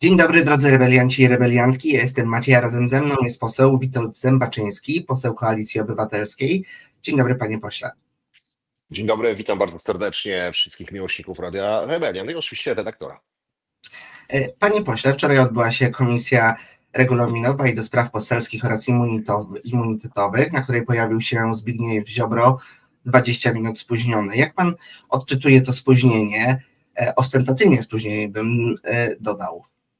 Dzień dobry, drodzy rebelianci i rebeliantki. Ja jestem Maciej, a razem ze mną jest poseł Witold Zębaczyński, poseł Koalicji Obywatelskiej. Dzień dobry, panie pośle. Dzień dobry, witam bardzo serdecznie wszystkich miłośników Radia Rebelian i oczywiście redaktora. Panie pośle, wczoraj odbyła się Komisja Regulaminowa i do Spraw Poselskich oraz Immunitetowych, na której pojawił się Zbigniew Ziobro 20 minut spóźniony. Jak pan odczytuje to spóźnienie? Ostentacyjnie spóźnienie bym dodał.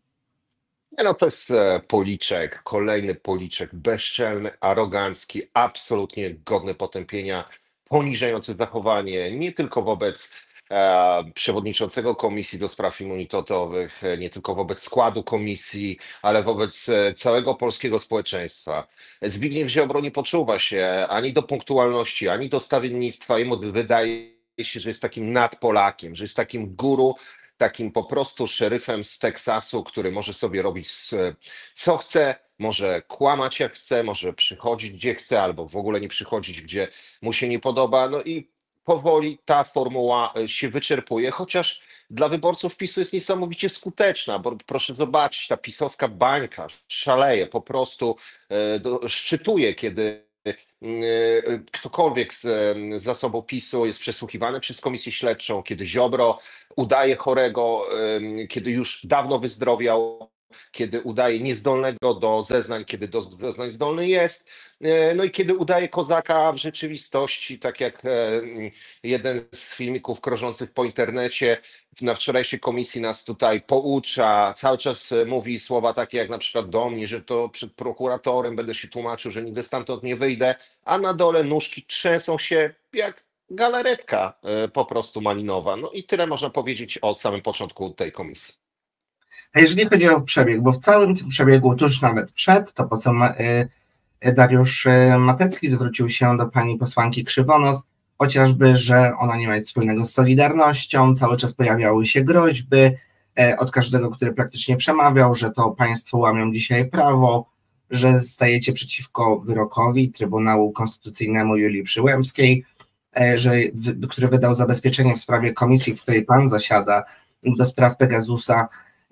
No to jest policzek, kolejny policzek, bezczelny, arogancki, absolutnie godny potępienia, poniżający zachowanie nie tylko wobec przewodniczącego Komisji do Spraw Immunitetowych, nie tylko wobec składu komisji, ale wobec całego polskiego społeczeństwa. Zbigniew Ziobro nie poczuwa się ani do punktualności, ani do stawiennictwa. Jemu wydaje się, że jest takim nadpolakiem, że jest takim guru, takim po prostu szeryfem z Teksasu, który może sobie robić co chce, może kłamać jak chce, może przychodzić gdzie chce, albo w ogóle nie przychodzić, gdzie mu się nie podoba. No i powoli ta formuła się wyczerpuje, chociaż dla wyborców PiSu jest niesamowicie skuteczna, bo proszę zobaczyć, ta pisowska bańka szaleje, po prostu szczytuje, kiedy ktokolwiek z zasobu PiSu jest przesłuchiwany przez komisję śledczą, kiedy Ziobro udaje chorego, kiedy już dawno wyzdrowiał, kiedy udaje niezdolnego do zeznań, kiedy do zeznań zdolny jest, no i kiedy udaje kozaka w rzeczywistości, tak jak jeden z filmików krążących po internecie na wczorajszej komisji nas tutaj poucza, cały czas mówi słowa takie jak na przykład do mnie, że to przed prokuratorem będę się tłumaczył, że nigdy stamtąd nie wyjdę, a na dole nóżki trzęsą się jak galaretka po prostu malinowa. No i tyle można powiedzieć o samym początku tej komisji. A jeżeli chodzi o przebieg, bo w całym tym przebiegu, tuż nawet przed, to poseł Dariusz Matecki zwrócił się do pani posłanki Krzywonos, chociażby, że ona nie ma nic wspólnego z Solidarnością, cały czas pojawiały się groźby od każdego, który praktycznie przemawiał, że to państwo łamią dzisiaj prawo, że stajecie przeciwko wyrokowi Trybunału Konstytucyjnemu Julii Przyłębskiej, który wydał zabezpieczenie w sprawie komisji, w której pan zasiada, do spraw Pegasusa.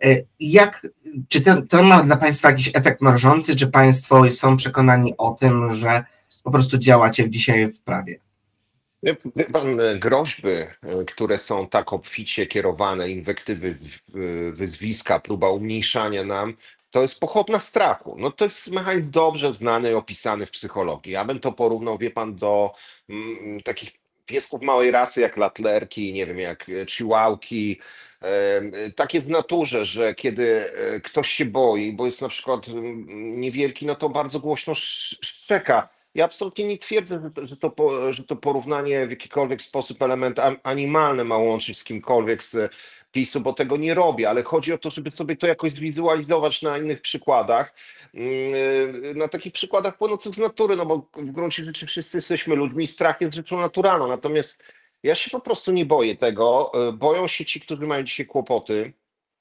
Czy to ma dla państwa jakiś efekt mrożący, czy państwo są przekonani o tym, że po prostu działacie dzisiaj w prawie? Wie pan, groźby, które są tak obficie kierowane, inwektywy, wyzwiska, próba umniejszania nam, to jest pochodna strachu. No to jest mechanizm dobrze znany i opisany w psychologii. Ja bym to porównał, wie pan, do takich piesków małej rasy, jak latlerki, nie wiem, jak chihuahki. Tak jest w naturze, że kiedy ktoś się boi, bo jest na przykład niewielki, no to bardzo głośno szczeka. Ja absolutnie nie twierdzę, że to porównanie w jakikolwiek sposób element animalny ma łączyć z kimkolwiek z PiSu, bo tego nie robię, ale chodzi o to, żeby sobie to jakoś zwizualizować na innych przykładach, na takich przykładach płynących z natury, no bo w gruncie rzeczy wszyscy jesteśmy ludźmi i strach jest rzeczą naturalną, natomiast ja się po prostu nie boję tego, boją się ci, którzy mają dzisiaj kłopoty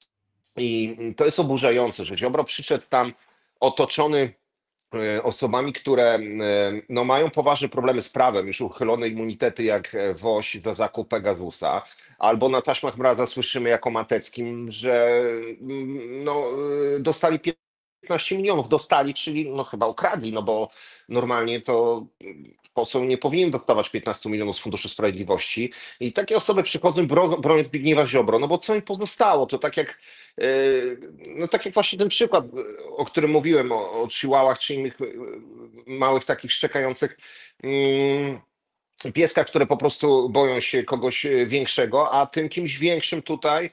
i to jest oburzające, że Ziobro przyszedł tam otoczony osobami, które no, mają poważne problemy z prawem, już uchylone immunitety jak Woś za zakup Pegasusa, albo na taśmach Mraza słyszymy jako Mateckim, że no, dostali 15 milionów, czyli no, chyba ukradli, no bo normalnie to poseł nie powinien dostawać 15 milionów z Funduszu Sprawiedliwości i takie osoby przychodzą bronią Zbigniewa Ziobro, no bo co im pozostało? To tak jak no tak jak właśnie ten przykład, o którym mówiłem, o chihuahuach czy innych małych takich szczekających pieskach, które po prostu boją się kogoś większego, a tym kimś większym tutaj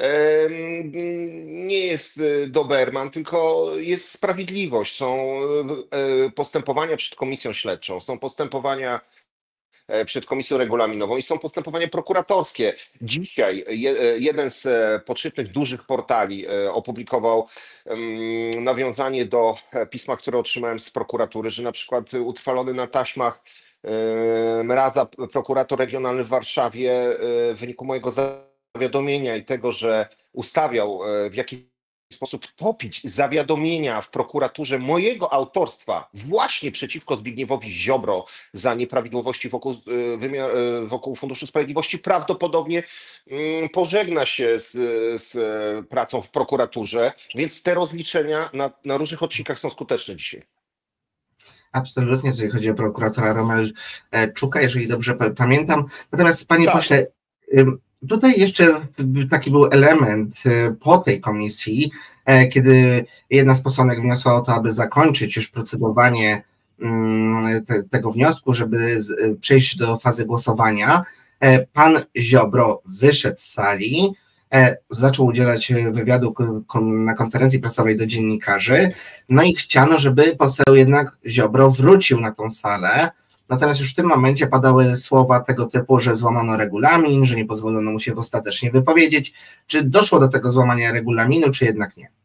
nie jest Doberman, tylko jest sprawiedliwość. Są postępowania przed komisją śledczą, są postępowania przed komisją regulaminową i są postępowania prokuratorskie. Dzisiaj jeden z poczytnych dużych portali opublikował nawiązanie do pisma, które otrzymałem z prokuratury, że na przykład utrwalony na taśmach Mraza, prokurator regionalny w Warszawie, w wyniku mojego zawiadomienia i tego, że ustawiał w jaki sposób topić zawiadomienia w prokuraturze mojego autorstwa właśnie przeciwko Zbigniewowi Ziobro za nieprawidłowości wokół Funduszu Sprawiedliwości, prawdopodobnie pożegna się z pracą w prokuraturze, więc te rozliczenia na różnych odcinkach są skuteczne dzisiaj. Absolutnie, tutaj chodzi o prokuratora Romelczuka, jeżeli dobrze pamiętam. Natomiast panie Tak. pośle, tutaj jeszcze taki był element po tej komisji, kiedy jedna z posłanek wniosła o to, aby zakończyć już procedowanie tego wniosku, żeby przejść do fazy głosowania. Pan Ziobro wyszedł z sali, zaczął udzielać wywiadu na konferencji prasowej do dziennikarzy, no i chciano, żeby poseł jednak Ziobro wrócił na tą salę. Natomiast już w tym momencie padały słowa tego typu, że złamano regulamin, że nie pozwolono mu się ostatecznie wypowiedzieć. Czy doszło do tego złamania regulaminu, czy jednak nie?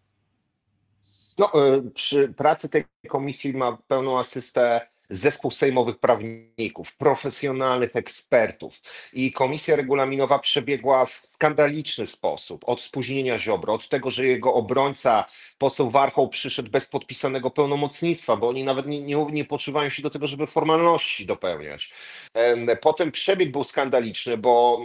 No, przy pracy tej komisji ma pełną asystę zespół sejmowych prawników, profesjonalnych ekspertów i komisja regulaminowa przebiegła w skandaliczny sposób. Od spóźnienia Ziobro, od tego, że jego obrońca, poseł Warchoł, przyszedł bez podpisanego pełnomocnictwa, bo oni nawet nie poczuwają się do tego, żeby formalności dopełniać. Potem przebieg był skandaliczny, bo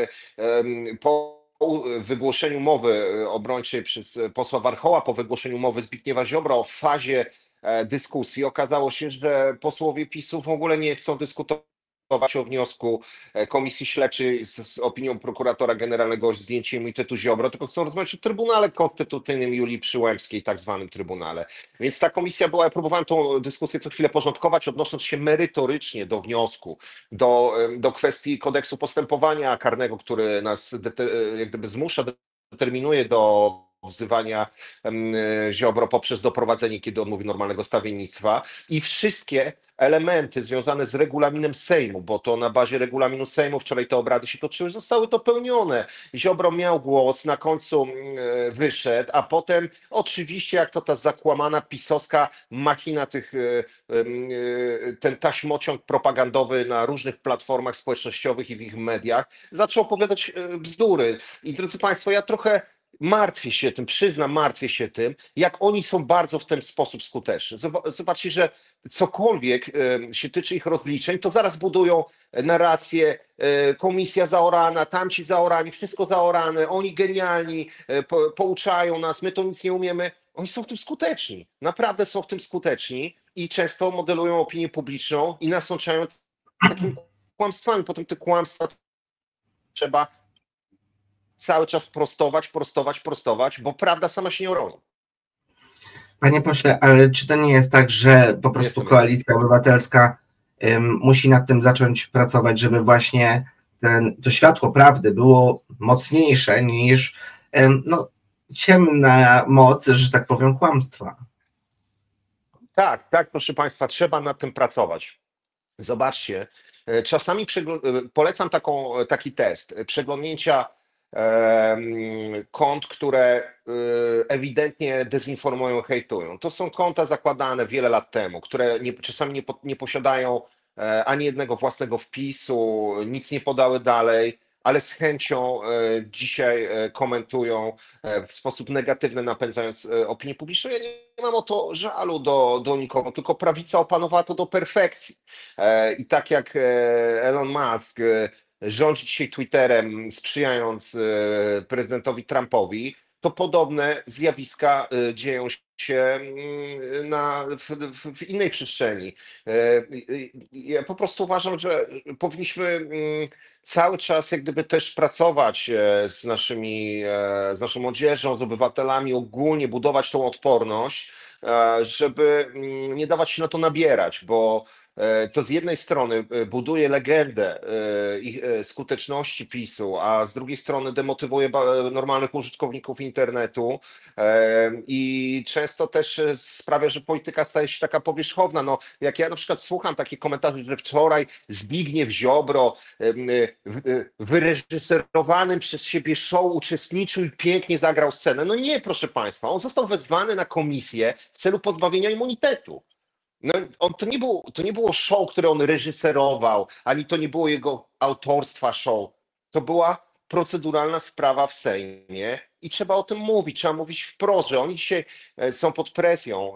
po wygłoszeniu mowy obrończej przez posła Warchoła, po wygłoszeniu mowy Zbigniewa Ziobro w fazie dyskusji okazało się, że posłowie PiS-u w ogóle nie chcą dyskutować o wniosku Komisji Śledczej z opinią prokuratora generalnego o zdjęciu immunitetu Ziobro, tylko chcą rozmawiać o Trybunale Konstytucyjnym Julii Przyłębskiej, tak zwanym Trybunale. Więc ta komisja była, ja próbowałem tą dyskusję co chwilę porządkować, odnosząc się merytorycznie do wniosku, do kwestii kodeksu postępowania karnego, który nas jak gdyby zmusza, determinuje do wzywania Ziobro poprzez doprowadzenie, kiedy on mówi normalnego stawiennictwa, i wszystkie elementy związane z regulaminem Sejmu, bo to na bazie regulaminu Sejmu wczoraj te obrady się toczyły, zostały dopełnione. Ziobro miał głos, na końcu wyszedł, a potem oczywiście jak to ta zakłamana pisowska machina ten taśmociąg propagandowy na różnych platformach społecznościowych i w ich mediach zaczął opowiadać bzdury. I drodzy Państwo, ja trochę martwię się tym, przyznam, martwię się tym, jak oni są bardzo w ten sposób skuteczni. Zobaczcie, że cokolwiek się tyczy ich rozliczeń, to zaraz budują narrację, komisja zaorana, tamci zaorani, wszystko zaorane, oni genialni, pouczają nas, my to nic nie umiemy. Oni są w tym skuteczni, naprawdę są w tym skuteczni i często modelują opinię publiczną i nasączają takimi kłamstwami. Potem te kłamstwa trzeba cały czas prostować, bo prawda sama się nie uroni. Panie pośle, ale czy to nie jest tak, że po prostu Koalicja Obywatelska musi nad tym zacząć pracować, żeby właśnie to światło prawdy było mocniejsze niż ciemna moc, że tak powiem, kłamstwa? Tak, proszę Państwa, trzeba nad tym pracować. Zobaczcie, czasami polecam taki test przeglądnięcia kont, które ewidentnie dezinformują, hejtują. To są konta zakładane wiele lat temu, które czasami nie posiadają ani jednego własnego wpisu, nic nie podały dalej, ale z chęcią dzisiaj komentują w sposób negatywny, napędzając opinię publiczną. Ja nie mam o to żalu do nikogo, tylko prawica opanowała to do perfekcji. I tak jak Elon Musk rządzi dzisiaj Twitterem, sprzyjając prezydentowi Trumpowi, to podobne zjawiska dzieją się w innej przestrzeni. Ja po prostu uważam, że powinniśmy cały czas jak gdyby też pracować z naszą młodzieżą, z obywatelami, ogólnie budować tą odporność, żeby nie dawać się na to nabierać, bo to z jednej strony buduje legendę skuteczności PiS-u, a z drugiej strony demotywuje normalnych użytkowników internetu i często też sprawia, że polityka staje się taka powierzchowna. No, jak ja na przykład słucham takich komentarzy, że wczoraj Zbigniew Ziobro w wyreżyserowanym przez siebie show uczestniczył i pięknie zagrał scenę. No nie, proszę Państwa, on został wezwany na komisję w celu pozbawienia immunitetu. No, to nie było show, które on reżyserował, ani to nie było jego autorstwa show. To była proceduralna sprawa w Sejmie i trzeba o tym mówić, trzeba mówić wprost, że oni dzisiaj są pod presją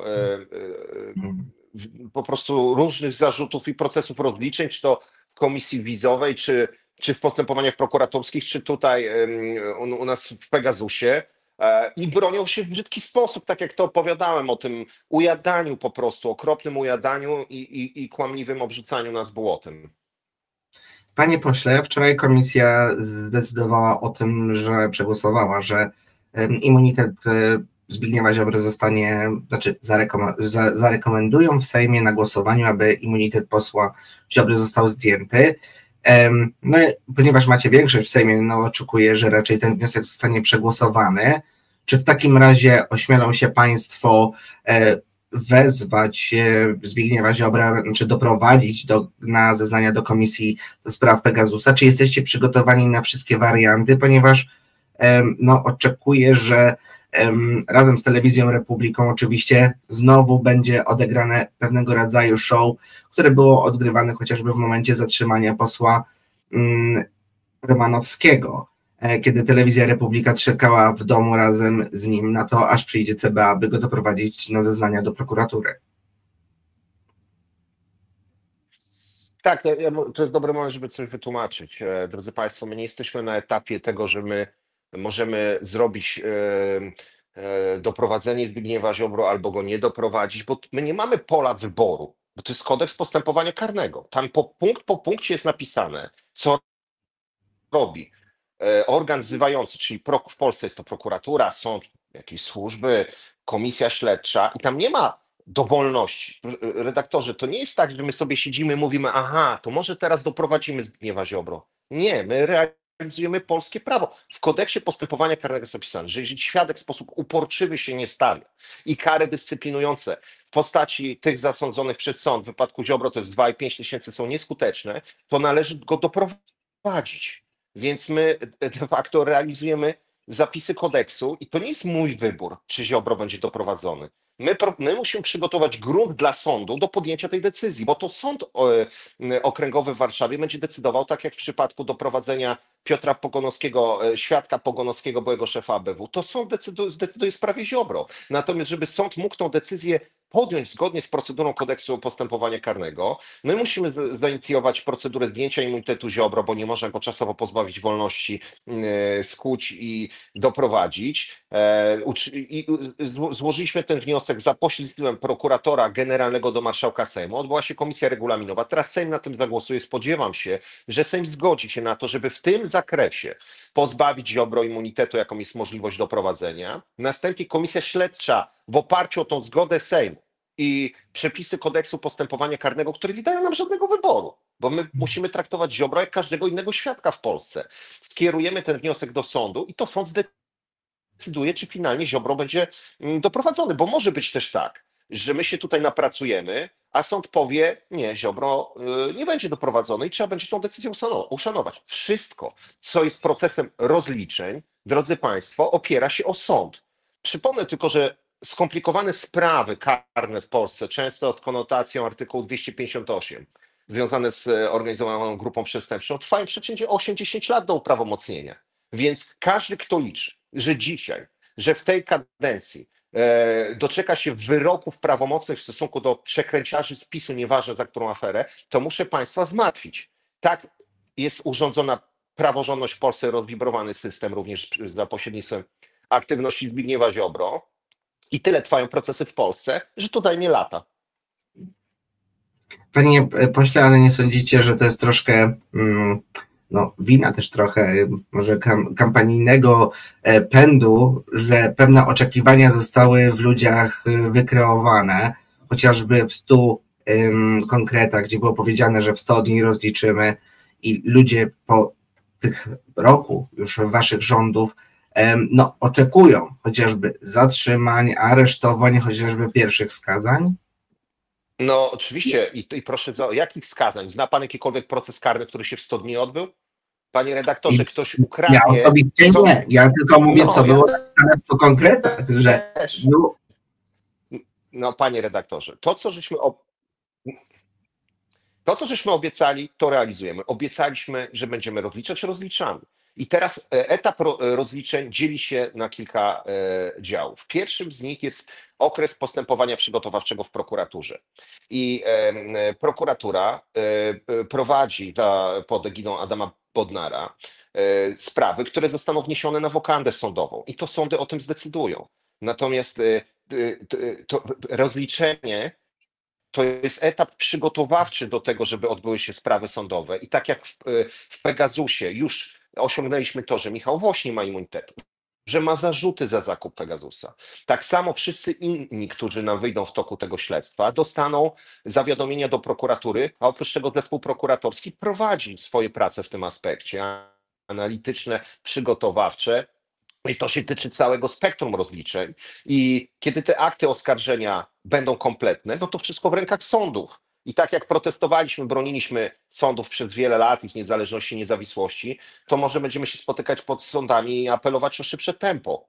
po prostu różnych zarzutów i procesów rozliczeń, czy to w komisji wizowej, czy w postępowaniach prokuratorskich, czy tutaj u nas w Pegasusie. I bronią się w brzydki sposób, tak jak to opowiadałem o tym ujadaniu po prostu, okropnym ujadaniu i kłamliwym obrzucaniu nas błotem. Panie pośle, wczoraj komisja zdecydowała o tym, że przegłosowała, że immunitet Zbigniewa Ziobry zostanie, zarekomendują w Sejmie na głosowaniu, aby immunitet posła Ziobry został zdjęty. No, ponieważ macie większość w Sejmie, no oczekuję, że raczej ten wniosek zostanie przegłosowany. Czy w takim razie ośmielą się Państwo wezwać Zbigniewa Ziobra, czy doprowadzić na zeznania do Komisji do Spraw Pegasusa? Czy jesteście przygotowani na wszystkie warianty? Ponieważ no, oczekuję, że razem z Telewizją Republiką oczywiście znowu będzie odegrane pewnego rodzaju show, które było odgrywane chociażby w momencie zatrzymania posła Romanowskiego, kiedy Telewizja Republika czekała w domu razem z nim na to, aż przyjdzie CBA, by go doprowadzić na zeznania do prokuratury. Tak, to jest dobry moment, żeby coś wytłumaczyć. Drodzy Państwo, my nie jesteśmy na etapie tego, że my możemy zrobić doprowadzenie Zbigniewa Ziobro albo go nie doprowadzić, bo my nie mamy pola wyboru, bo to jest kodeks postępowania karnego. Tam punkt po punkcie jest napisane, co robi organ wzywający, czyli w Polsce jest to prokuratura, sąd, jakieś służby, komisja śledcza i tam nie ma dowolności. Redaktorze, to nie jest tak, że my sobie siedzimy, mówimy, aha, to może teraz doprowadzimy Zbigniewa Ziobro. Nie, my realizujemy polskie prawo. W kodeksie postępowania karnego jest napisane, że jeżeli świadek w sposób uporczywy się nie stawia i kary dyscyplinujące w postaci tych zasądzonych przez sąd, w wypadku Ziobro to jest 2,5 tysięcy są nieskuteczne, to należy go doprowadzić. Więc my de facto realizujemy zapisy kodeksu i to nie jest mój wybór, czy Ziobro będzie doprowadzony. My musimy przygotować grunt dla sądu do podjęcia tej decyzji, bo to sąd okręgowy w Warszawie będzie decydował, tak jak w przypadku doprowadzenia Piotra Pogonowskiego, świadka Pogonowskiego, byłego szefa ABW, to sąd zdecyduje w sprawie Ziobro. Natomiast żeby sąd mógł tą decyzję podjąć zgodnie z procedurą kodeksu postępowania karnego, my musimy zainicjować procedurę zdjęcia immunitetu Ziobro, bo nie można go czasowo pozbawić wolności, skuć i doprowadzić. Złożyliśmy ten wniosek za pośrednictwem prokuratora generalnego do marszałka Sejmu. Odbyła się komisja regulaminowa. Teraz Sejm na tym zagłosuje. Spodziewam się, że Sejm zgodzi się na to, żeby w tym zakresie pozbawić Ziobro immunitetu, jaką jest możliwość doprowadzenia. Następnie komisja śledcza w oparciu o tą zgodę Sejmu i przepisy kodeksu postępowania karnego, które nie dają nam żadnego wyboru, bo my musimy traktować Ziobro jak każdego innego świadka w Polsce. Skierujemy ten wniosek do sądu i to sąd zdecyduje, czy finalnie Ziobro będzie doprowadzony, bo może być też tak, że my się tutaj napracujemy, a sąd powie, nie, Ziobro nie będzie doprowadzony i trzeba będzie tą decyzję uszanować. Wszystko, co jest procesem rozliczeń, drodzy Państwo, opiera się o sąd. Przypomnę tylko, że skomplikowane sprawy karne w Polsce, często z konotacją artykułu 258, związane z organizowaną grupą przestępczą, trwają przeciętnie 8-10 lat do uprawomocnienia. Więc każdy, kto liczy, że dzisiaj, że w tej kadencji doczeka się wyroków prawomocnych w stosunku do przekręciarzy z PiS-u, nieważne za którą aferę, to muszę Państwa zmartwić. Tak jest urządzona praworządność w Polsce, rozwibrowany system również za pośrednictwem aktywności Zbigniewa Ziobro i tyle trwają procesy w Polsce, że to zajmie lata. Panie pośle, ale nie sądzicie, że to jest troszkę no, wina też trochę może kampanijnego pędu, że pewne oczekiwania zostały w ludziach wykreowane, chociażby w 100 konkretach, gdzie było powiedziane, że w 100 dni rozliczymy i ludzie po tych roku już waszych rządów no, oczekują chociażby zatrzymań, aresztowań, chociażby pierwszych skazań? No oczywiście i proszę, jakich wskazań? Zna Pan jakikolwiek proces karny, który się w 100 dni odbył? Panie redaktorze, ktoś ukradnie... Ja osobiście nie, ja tylko mówię, co było napisane w 100 konkretach, że... No panie redaktorze, to co żeśmy obiecali, to realizujemy. Obiecaliśmy, że będziemy rozliczać, rozliczamy. I teraz etap rozliczeń dzieli się na kilka działów. Pierwszym z nich jest okres postępowania przygotowawczego w prokuraturze. I prokuratura prowadzi pod egidą Adama Bodnara sprawy, które zostaną wniesione na wokandę sądową i to sądy o tym zdecydują. Natomiast to rozliczenie to jest etap przygotowawczy do tego, żeby odbyły się sprawy sądowe. I tak jak w Pegasusie już osiągnęliśmy to, że Michał Woś nie ma immunitetu, że ma zarzuty za zakup Pegasusa. Tak samo wszyscy inni, którzy nam wyjdą w toku tego śledztwa, dostaną zawiadomienia do prokuratury, a oprócz tego zespół prokuratorski prowadzi swoje prace w tym aspekcie, analityczne, przygotowawcze. I to się tyczy całego spektrum rozliczeń. I kiedy te akty oskarżenia będą kompletne, no to wszystko w rękach sądów. I tak jak protestowaliśmy, broniliśmy sądów przez wiele lat, ich niezależności, niezawisłości, to może będziemy się spotykać pod sądami i apelować o szybsze tempo.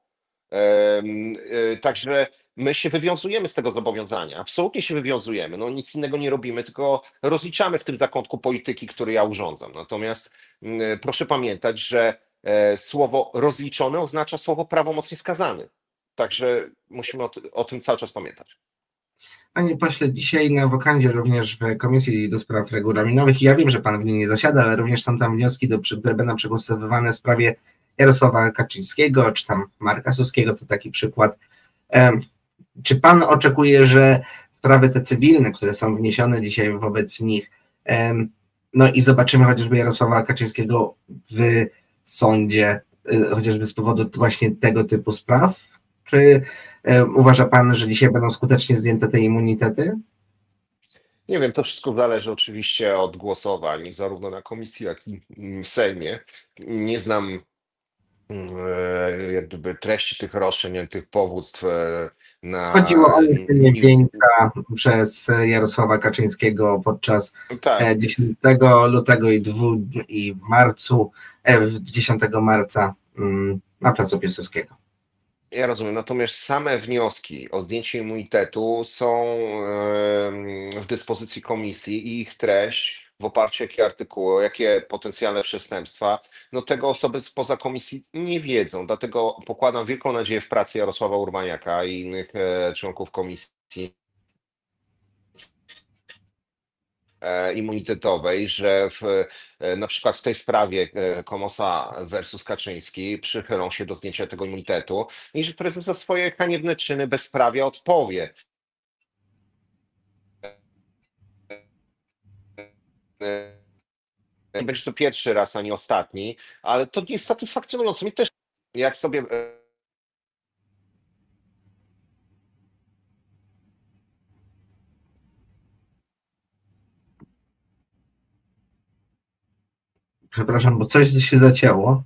Także my się wywiązujemy z tego zobowiązania. Absolutnie się wywiązujemy. No nic innego nie robimy, tylko rozliczamy w tym zakątku polityki, który ja urządzam. Natomiast proszę pamiętać, że słowo rozliczony oznacza słowo prawomocnie skazany. Także musimy o tym cały czas pamiętać. Panie pośle, dzisiaj na wokandzie również w Komisji do Spraw Regulaminowych, ja wiem, że pan w niej nie zasiada, ale również są tam wnioski, które będą przegłosowywane w sprawie Jarosława Kaczyńskiego, czy tam Marka Suskiego, to taki przykład. Czy pan oczekuje, że sprawy te cywilne, które są wniesione dzisiaj wobec nich, no i zobaczymy chociażby Jarosława Kaczyńskiego w sądzie, chociażby z powodu właśnie tego typu spraw? Czy uważa pan, że dzisiaj będą skutecznie zdjęte te immunitety? Nie wiem, to wszystko zależy oczywiście od głosowań, zarówno na komisji, jak i w Sejmie. Nie znam jak gdyby treści tych roszczeń, tych powództw na... Chodziło o niesienie wieńca przez Jarosława Kaczyńskiego podczas Tak. 10 lutego i w marcu, 10 marca na placu Piłsudskiego. Ja rozumiem, natomiast same wnioski o zdjęcie immunitetu są w dyspozycji komisji i ich treść w oparciu o jakie artykuły, jakie potencjalne przestępstwa, no tego osoby spoza komisji nie wiedzą. Dlatego pokładam wielką nadzieję w pracy Jarosława Urbaniaka i innych członków komisji immunitetowej, że na przykład w tej sprawie Komosa versus Kaczyński przychylą się do zdjęcia tego immunitetu i że prezes za swoje haniebne czyny bezprawia odpowie. Nie będzie to pierwszy raz, ani ostatni, ale to jest satysfakcjonujące. Mi też, jak sobie Przepraszam, bo coś się zacięło.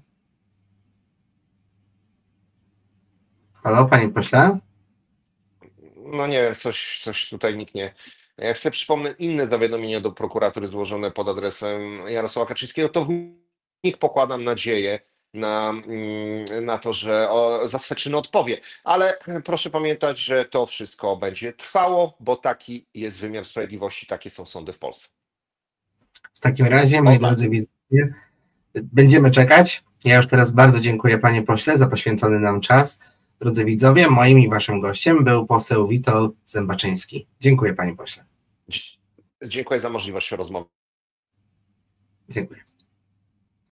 Halo, panie pośle? no nie wiem, coś tutaj nikt nie... Jak sobie przypomnę inne zawiadomienia do prokuratury złożone pod adresem Jarosława Kaczyńskiego, to w nich pokładam nadzieję na to, że za swe czyny odpowie. Ale proszę pamiętać, że to wszystko będzie trwało, bo taki jest wymiar sprawiedliwości, takie są sądy w Polsce. W takim razie, moi drodzy widzowie, będziemy czekać. Ja już teraz bardzo dziękuję, panie pośle, za poświęcony nam czas. Drodzy widzowie, moim i waszym gościem był poseł Witold Zembaczyński. Dziękuję, panie pośle. Dziękuję za możliwość rozmowy. Dziękuję.